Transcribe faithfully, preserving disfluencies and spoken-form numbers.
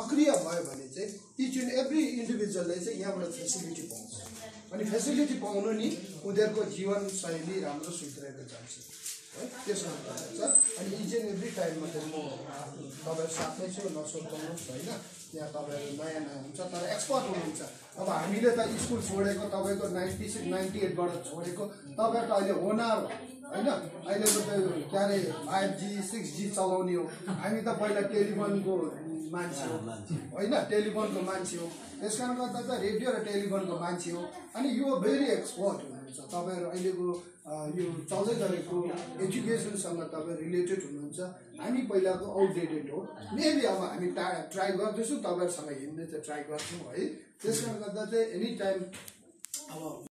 सक्रिय भयो भने चाहिँ इच एन्ड एभ्री इन्डिभिजुअलले चाहिँ यहाँबाट फेसिलिटी पाउँछ अनि फेसिलिटी पाउनु नि उनीहरूको जीवनशैली राम्रो सुध्रेर जान्छ है त्यसो हुन्छ अनि इच एन्ड एभ्री टाइममा चाहिँ म तपाईँ साथै छु नसोध्नुहोस् होइन यहाँ तपाईँहरू नयाँ नयाँ हुन्छ तर एक्सपर्ट हुनुहुन्छ अब हामीले त स्कुल छोडेको तपाईँको नाइन्टी सिक्स नाइन्टी एटबाट छोडेको तपाईँहरू त अहिले होनार होइन अहिलेको त के अरे फाइभ जी सिक्स जी चलाउने हो हामी त पहिला टेलिफोनको मान्छे हो होइन टेलिफोनको मान्छे हो त्यस कारणले गर्दा त रेडियो र टेलिफोनको मान्छे हो अनि यो भेरी एक्सपर्ट हुनुहुन्छ तपाईँहरू अहिलेको यो चल्दै गरेको एजुकेसनसँग तपाईँ रिलेटेड हुनुहुन्छ हामी पहिलाको आउटडेटेड हो मेबी अब हामी टा ट्राई गर्दैछौँ तपाईँहरूसँग हिँड्ने चाहिँ ट्राई गर्छौँ है त्यस कारणले गर्दा चाहिँ एनी टाइम अब